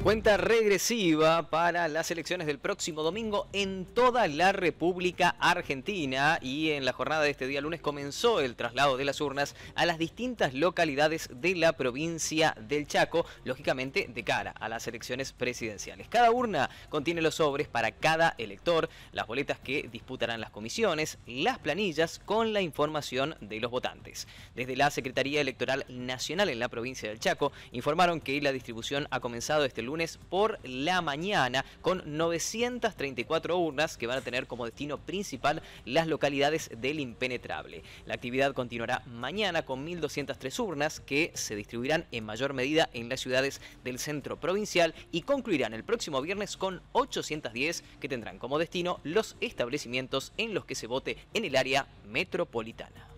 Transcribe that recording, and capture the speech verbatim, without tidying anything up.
Cuenta regresiva para las elecciones del próximo domingo en toda la República Argentina, y en la jornada de este día lunes comenzó el traslado de las urnas a las distintas localidades de la provincia del Chaco, lógicamente de cara a las elecciones presidenciales. Cada urna contiene los sobres para cada elector, las boletas que disputarán las comisiones, las planillas con la información de los votantes. Desde la Secretaría Electoral Nacional en la provincia del Chaco informaron que la distribución ha comenzado este lunes por la mañana con novecientas treinta y cuatro urnas que van a tener como destino principal las localidades del Impenetrable. La actividad continuará mañana con mil doscientas tres urnas que se distribuirán en mayor medida en las ciudades del centro provincial y concluirán el próximo viernes con ochocientas diez que tendrán como destino los establecimientos en los que se vote en el área metropolitana.